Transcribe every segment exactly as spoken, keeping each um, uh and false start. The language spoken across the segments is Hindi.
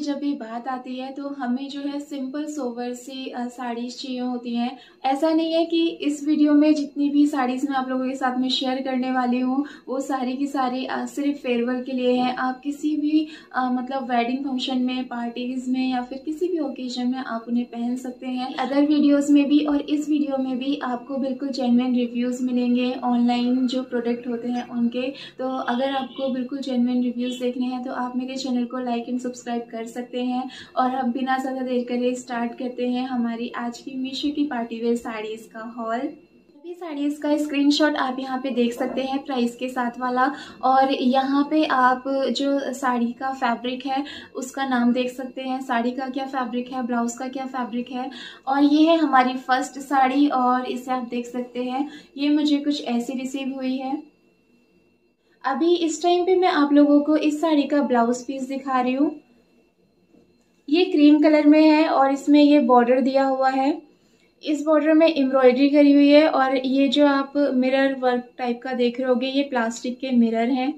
जब भी बात आती है तो हमें जो है सिंपल सोवर सी साड़ीज़ चाहिए होती हैं। ऐसा नहीं है कि इस वीडियो में जितनी भी साड़ीज़ मैं आप लोगों के साथ में शेयर करने वाली हूँ वो सारी की सारी आ, सिर्फ फेयरवेल के लिए हैं। आप किसी भी आ, मतलब वेडिंग फंक्शन में, पार्टीज़ में या फिर किसी भी ओकेजन में आप उन्हें पहन सकते हैं। अदर वीडियोज़ में भी और इस वीडियो में भी आपको बिल्कुल जेन्युइन रिव्यूज़ मिलेंगे ऑनलाइन जो प्रोडक्ट होते हैं उनके। तो अगर आपको बिल्कुल जेन्युइन रिव्यूज़ देखने हैं तो आप मेरे चैनल को लाइक एंड सब्सक्राइब कर सकते हैं। और अब बिना ज़्यादा देर करे स्टार्ट करते हैं हमारी आज की मीशो की पार्टी वेयर साड़ीज़ का हॉल। सभी साड़ीज़ का स्क्रीनशॉट आप यहाँ पे देख सकते हैं प्राइस के साथ वाला, और यहाँ पे आप जो साड़ी का फैब्रिक है उसका नाम देख सकते हैं, साड़ी का क्या फैब्रिक है, ब्लाउज़ का क्या फैब्रिक है। और ये है हमारी फर्स्ट साड़ी और इसे आप देख सकते हैं ये मुझे कुछ ऐसी रिसीव हुई है। अभी इस टाइम पे मैं आप लोगों को इस साड़ी का ब्लाउज पीस दिखा रही हूँ। ये क्रीम कलर में है और इसमें ये बॉर्डर दिया हुआ है। इस बॉर्डर में एम्ब्रॉयडरी करी हुई है और ये जो आप मिरर वर्क टाइप का देख रहे होगे ये प्लास्टिक के मिरर हैं।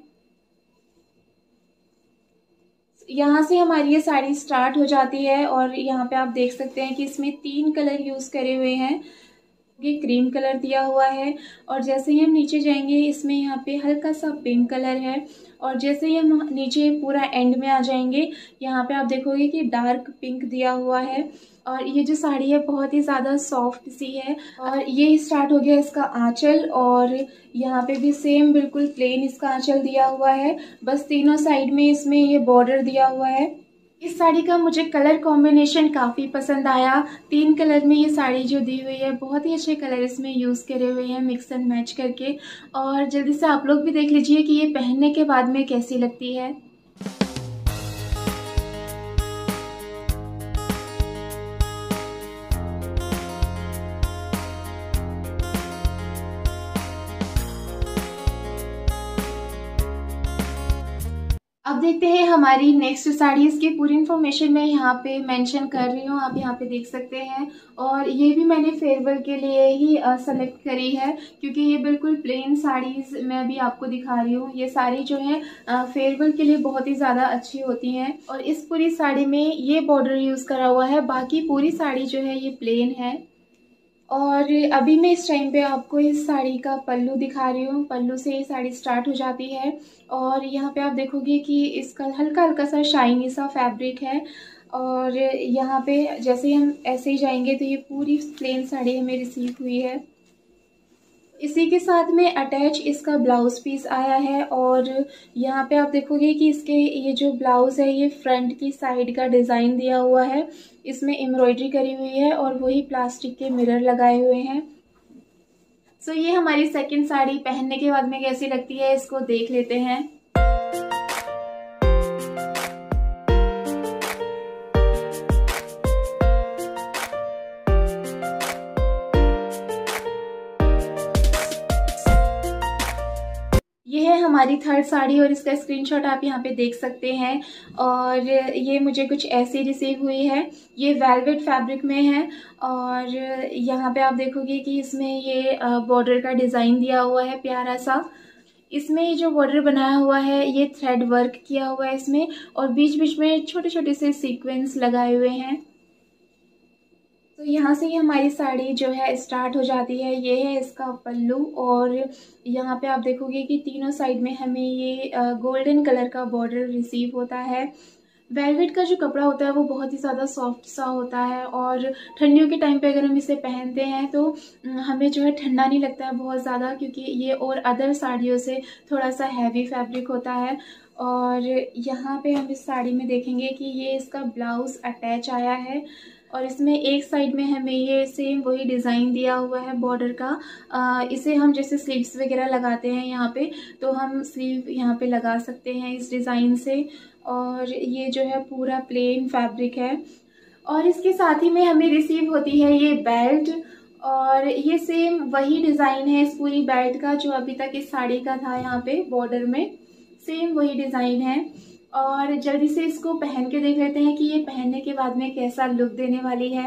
यहाँ से हमारी ये साड़ी स्टार्ट हो जाती है और यहाँ पे आप देख सकते हैं कि इसमें तीन कलर यूज़ करे हुए हैं। ये क्रीम कलर दिया हुआ है और जैसे ही हम नीचे जाएंगे इसमें यहाँ पे हल्का सा पिंक कलर है, और जैसे ही हम नीचे पूरा एंड में आ जाएंगे यहाँ पे आप देखोगे कि डार्क पिंक दिया हुआ है। और ये जो साड़ी है बहुत ही ज़्यादा सॉफ्ट सी है। और ये स्टार्ट हो गया इसका आंचल, और यहाँ पे भी सेम बिल्कुल प्लेन इसका आंचल दिया हुआ है, बस तीनों साइड में इसमें ये बॉर्डर दिया हुआ है। इस साड़ी का मुझे कलर कॉम्बिनेशन काफ़ी पसंद आया। तीन कलर में ये साड़ी जो दी हुई है बहुत ही अच्छे कलर इसमें यूज़ करे हुए हैं मिक्स एंड मैच करके। और जल्दी से आप लोग भी देख लीजिए कि ये पहनने के बाद में कैसी लगती है। अब देखते हैं हमारी नेक्स्ट साड़ी। इसकी पूरी इन्फॉर्मेशन मैं यहाँ पे मेंशन कर रही हूँ, आप यहाँ पे देख सकते हैं। और ये भी मैंने फेयरवेल के लिए ही सेलेक्ट करी है क्योंकि ये बिल्कुल प्लेन साड़ीज़ मैं अभी आपको दिखा रही हूँ। ये साड़ी जो है फेयरवेल के लिए बहुत ही ज़्यादा अच्छी होती हैं। और इस पूरी साड़ी में ये बॉर्डर यूज़ करा हुआ है, बाकी पूरी साड़ी जो है ये प्लेन है। और अभी मैं इस टाइम पे आपको इस साड़ी का पल्लू दिखा रही हूँ। पल्लू से ये साड़ी स्टार्ट हो जाती है और यहाँ पे आप देखोगे कि इसका हल्का हल्का सा शाइनी सा फैब्रिक है। और यहाँ पे जैसे ही हम ऐसे ही जाएंगे तो ये पूरी प्लेन साड़ी हमें रिसीव हुई है। इसी के साथ में अटैच इसका ब्लाउज पीस आया है और यहाँ पे आप देखोगे कि इसके ये जो ब्लाउज है ये फ्रंट की साइड का डिज़ाइन दिया हुआ है, इसमें एम्ब्रॉयडरी करी हुई है और वही प्लास्टिक के मिरर लगाए हुए हैं। सो ये हमारी सेकंड साड़ी पहनने के बाद में कैसी लगती है इसको देख लेते हैं। ये है हमारी थर्ड साड़ी और इसका स्क्रीनशॉट आप यहाँ पे देख सकते हैं। और ये मुझे कुछ ऐसी रिसीव हुई है। ये वेलवेट फैब्रिक में है और यहाँ पे आप देखोगे कि इसमें ये बॉर्डर का डिज़ाइन दिया हुआ है प्यारा सा। इसमें ये जो बॉर्डर बनाया हुआ है ये थ्रेड वर्क किया हुआ है इसमें, और बीच बीच में छोटे छोटे से सीक्वेंस लगाए हुए हैं। तो यहाँ से ही हमारी साड़ी जो है स्टार्ट हो जाती है। ये है इसका पल्लू और यहाँ पे आप देखोगे कि तीनों साइड में हमें ये गोल्डन कलर का बॉर्डर रिसीव होता है। वेलवेट का जो कपड़ा होता है वो बहुत ही ज़्यादा सॉफ्ट सा होता है और ठंडियों के टाइम पे अगर हम इसे पहनते हैं तो हमें जो है ठंडा नहीं लगता है बहुत ज़्यादा, क्योंकि ये और अदर साड़ियों से थोड़ा सा हैवी फैब्रिक होता है। और यहाँ पे हम इस साड़ी में देखेंगे कि ये इसका ब्लाउज़ अटैच आया है और इसमें एक साइड में हमें ये सेम वही डिज़ाइन दिया हुआ है बॉर्डर का। आ, इसे हम जैसे स्लीव्स वगैरह लगाते हैं यहाँ पे तो हम स्लीव यहाँ पे लगा सकते हैं इस डिज़ाइन से। और ये जो है पूरा प्लेन फैब्रिक है और इसके साथ ही में हमें रिसीव होती है ये बेल्ट, और ये सेम वही डिज़ाइन है इस पूरी बेल्ट का जो अभी तक इस साड़ी का था। यहाँ पे बॉर्डर में सेम वही डिज़ाइन है। और जल्दी से इसको पहन के देख लेते हैं कि ये पहनने के बाद में कैसा लुक देने वाली है।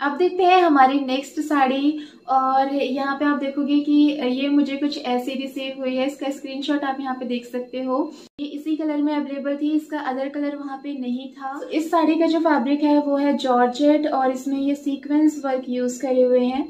अब देखते हैं हमारी नेक्स्ट साड़ी। और यहाँ पे आप देखोगे कि ये मुझे कुछ ऐसी रिसीव हुई है। इसका स्क्रीनशॉट आप यहाँ पे देख सकते हो। ये इसी कलर में अवेलेबल थी, इसका अदर कलर वहाँ पे नहीं था। तो इस साड़ी का जो फैब्रिक है वो है जॉर्जेट और इसमें ये सीक्वेंस वर्क यूज करे हुए हैं।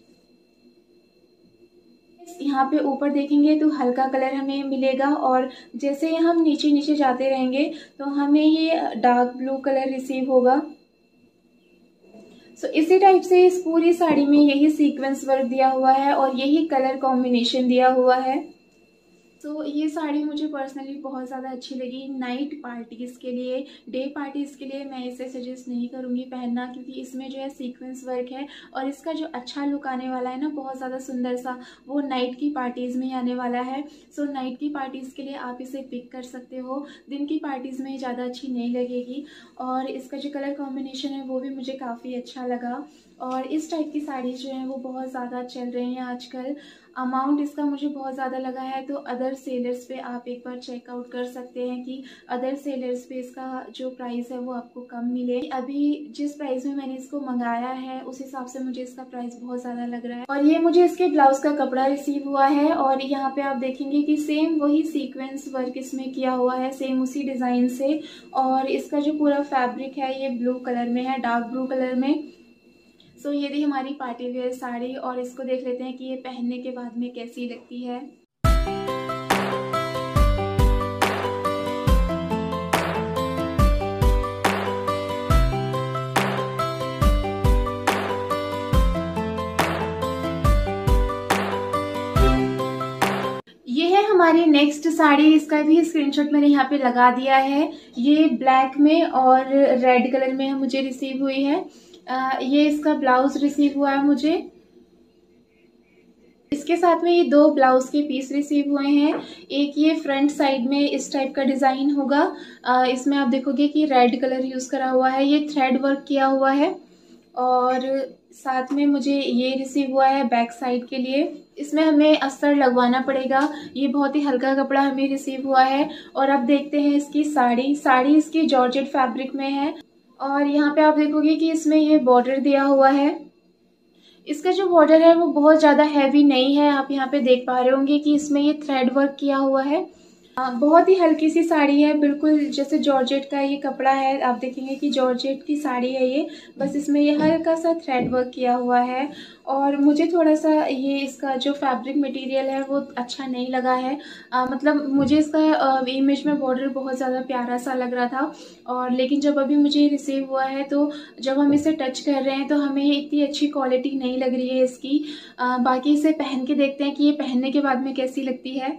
यहाँ पे ऊपर देखेंगे तो हल्का कलर हमें मिलेगा और जैसे ही हम नीचे नीचे जाते रहेंगे तो हमें ये डार्क ब्लू कलर रिसीव होगा। सो so, इसी टाइप से इस पूरी साड़ी में यही सीक्वेंस वर्क दिया हुआ है और यही कलर कॉम्बिनेशन दिया हुआ है। तो so, ये साड़ी मुझे पर्सनली बहुत ज़्यादा अच्छी लगी। नाइट पार्टीज़ के लिए, डे पार्टीज़ के लिए मैं इसे सजेस्ट नहीं करूँगी पहनना, क्योंकि इसमें जो है सीक्वेंस वर्क है और इसका जो अच्छा लुक आने वाला है ना, बहुत ज़्यादा सुंदर सा, वो नाइट की पार्टीज़ में ही आने वाला है। सो so, नाइट की पार्टीज़ के लिए आप इसे पिक कर सकते हो, दिन की पार्टीज़ में ज़्यादा अच्छी नहीं लगेगी। और इसका जो कलर कॉम्बिनेशन है वो भी मुझे काफ़ी अच्छा लगा। और इस टाइप की साड़ी जो है वो बहुत ज़्यादा चल रही हैं आजकल। अमाउंट इसका मुझे बहुत ज़्यादा लगा है, तो अदर सेलर्स पे आप एक बार चेकआउट कर सकते हैं कि अदर सेलर्स पे इसका जो प्राइस है वो आपको कम मिले। अभी जिस प्राइस में मैंने इसको मंगाया है उस हिसाब से मुझे इसका प्राइस बहुत ज़्यादा लग रहा है। और ये मुझे इसके ब्लाउज का कपड़ा रिसीव हुआ है और यहाँ पे आप देखेंगे कि सेम वही सीक्वेंस वर्क इसमें किया हुआ है, सेम उसी डिज़ाइन से। और इसका जो पूरा फैब्रिक है ये ब्लू कलर में है, डार्क ब्लू कलर में। सो so, ये थी हमारी पार्टी वेयर साड़ी और इसको देख लेते हैं कि ये पहनने के बाद में कैसी लगती है। ये है हमारी नेक्स्ट साड़ी। इसका भी स्क्रीनशॉट मैंने यहाँ पे लगा दिया है। ये ब्लैक में और रेड कलर में मुझे रिसीव हुई है। आ, ये इसका ब्लाउज रिसीव हुआ है मुझे। इसके साथ में ये दो ब्लाउज के पीस रिसीव हुए हैं। एक ये फ्रंट साइड में इस टाइप का डिजाइन होगा। आ, इसमें आप देखोगे कि रेड कलर यूज करा हुआ है, ये थ्रेड वर्क किया हुआ है। और साथ में मुझे ये रिसीव हुआ है बैक साइड के लिए। इसमें हमें अस्तर लगवाना पड़ेगा। ये बहुत ही हल्का कपड़ा हमें रिसीव हुआ है। और अब देखते हैं इसकी साड़ी। साड़ी इसकी जॉर्जेट फैब्रिक में है और यहाँ पे आप देखोगे कि इसमें ये बॉर्डर दिया हुआ है। इसका जो बॉर्डर है वो बहुत ज़्यादा हैवी नहीं है। आप यहाँ पे देख पा रहे होंगे कि इसमें ये थ्रेड वर्क किया हुआ है। आ, बहुत ही हल्की सी साड़ी है, बिल्कुल जैसे जॉर्जेट का ये कपड़ा है। आप देखेंगे कि जॉर्जेट की साड़ी है ये, बस इसमें ये हल्का सा थ्रेड वर्क किया हुआ है। और मुझे थोड़ा सा ये इसका जो फैब्रिक मटेरियल है वो अच्छा नहीं लगा है। आ, मतलब मुझे इसका इमेज में बॉर्डर बहुत ज़्यादा प्यारा सा लग रहा था, और लेकिन जब अभी मुझे रिसीव हुआ है तो जब हम इसे टच कर रहे हैं तो हमें इतनी अच्छी क्वालिटी नहीं लग रही है इसकी। आ, बाकी इसे पहन के देखते हैं कि ये पहनने के बाद में कैसी लगती है।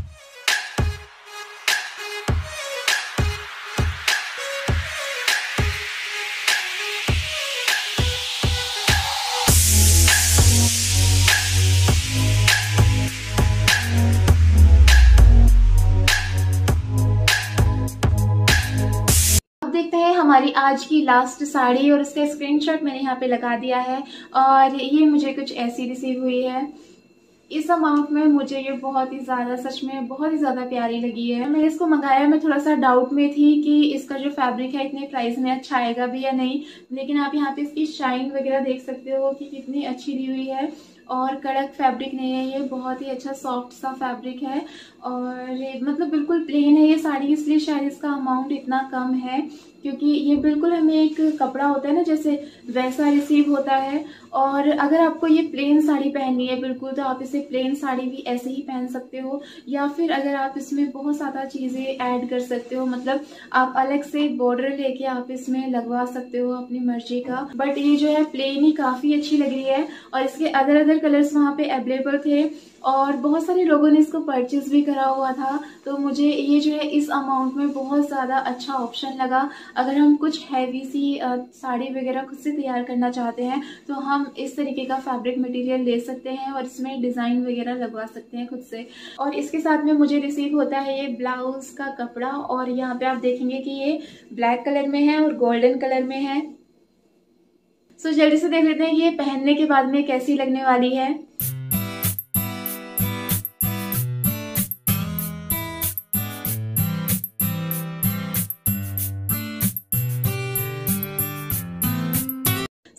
देखते हैं हमारी आज की लास्ट साड़ी और इसका स्क्रीनशॉट मैंने यहाँ पे लगा दिया है। और ये मुझे कुछ ऐसी रिसीव हुई है। इस अमाउंट में मुझे ये बहुत ही ज़्यादा, सच में बहुत ही ज़्यादा प्यारी लगी है। मैंने इसको मंगाया, मैं थोड़ा सा डाउट में थी कि इसका जो फैब्रिक है इतने प्राइस में अच्छा आएगा भी या नहीं, लेकिन आप यहाँ पे इसकी शाइन वगैरह देख सकते हो कि कितनी अच्छी दी हुई है। और कड़क फैब्रिक नहीं है ये, बहुत ही अच्छा सॉफ्ट सा फैब्रिक है और मतलब बिल्कुल प्लेन है ये साड़ी, इसलिए शायद इसका अमाउंट इतना कम है, क्योंकि ये बिल्कुल हमें एक कपड़ा होता है ना जैसे वैसा रिसीव होता है। और अगर आपको ये प्लेन साड़ी पहननी है बिल्कुल, तो आप इसे प्लेन साड़ी भी ऐसे ही पहन सकते हो, या फिर अगर आप इसमें बहुत ज़्यादा चीज़ें ऐड कर सकते हो, मतलब आप अलग से बॉर्डर लेके आप इसमें लगवा सकते हो अपनी मर्जी का। बट ये जो है प्लेन ही काफ़ी अच्छी लग रही है। और इसके अदर अदर कलर्स वहाँ पे अवेलेबल थे और बहुत सारे लोगों ने इसको परचेज भी करा हुआ था। तो मुझे ये जो है इस अमाउंट में बहुत ज़्यादा अच्छा ऑप्शन लगा। अगर हम कुछ हैवी सी साड़ी वगैरह खुद से तैयार करना चाहते हैं तो हम इस तरीके का फैब्रिक मटेरियल ले सकते हैं और इसमें डिज़ाइन वगैरह लगवा सकते हैं खुद से। और इसके साथ में मुझे रिसीव होता है ये ब्लाउज का कपड़ा, और यहाँ पे आप देखेंगे कि ये ब्लैक कलर में है और गोल्डन कलर में है। सो जल्दी से देख लेते हैं ये पहनने के बाद में कैसी लगने वाली है।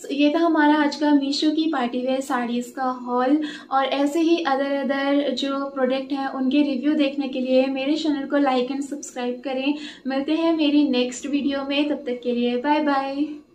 so, ये था हमारा आज का मीशो की पार्टी वेयर साड़ीज़ का हॉल। और ऐसे ही अदर अदर जो प्रोडक्ट हैं उनके रिव्यू देखने के लिए मेरे चैनल को लाइक एंड सब्सक्राइब करें। मिलते हैं मेरी नेक्स्ट वीडियो में, तब तक के लिए बाय बाय।